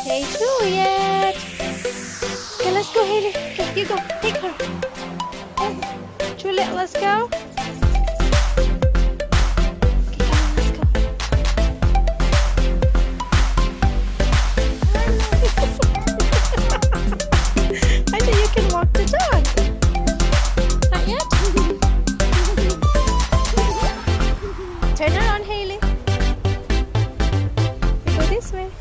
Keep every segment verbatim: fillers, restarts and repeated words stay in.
Hey, Julliette. Okay, let's go, Hailey. Okay, you go. Take her. Julliette, let's go. Okay, come on, let's go. I think you can walk the dog. Not yet? Turn around, Hailey. We go this way.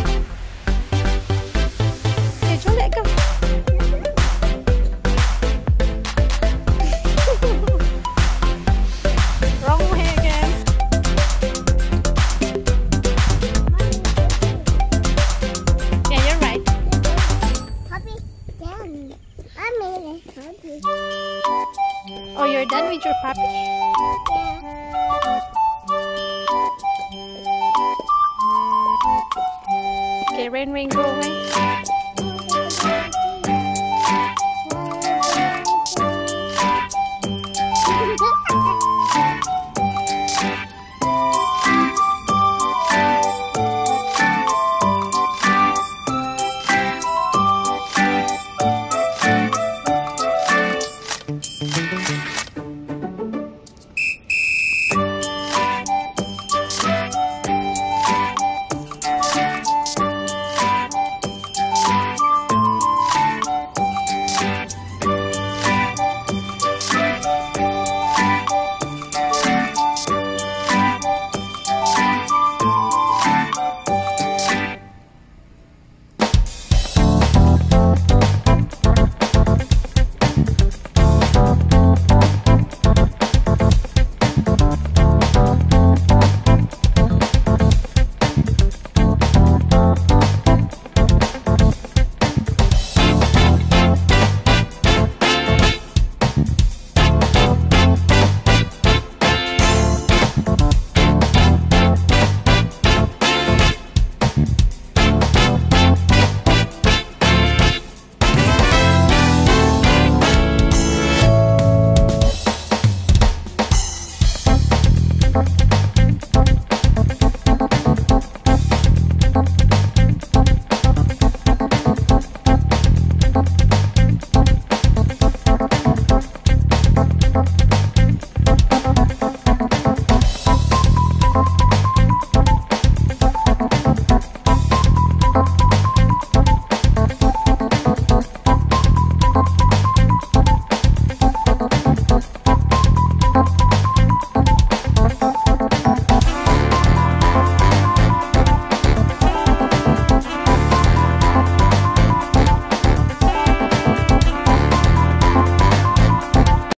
Okay, Julliette, go. Wrong way again. Yeah, you're right. Puppy, done. I made it. Puppy. Oh, you're done with your puppy? Yeah. Okay, Rain Rain, go away.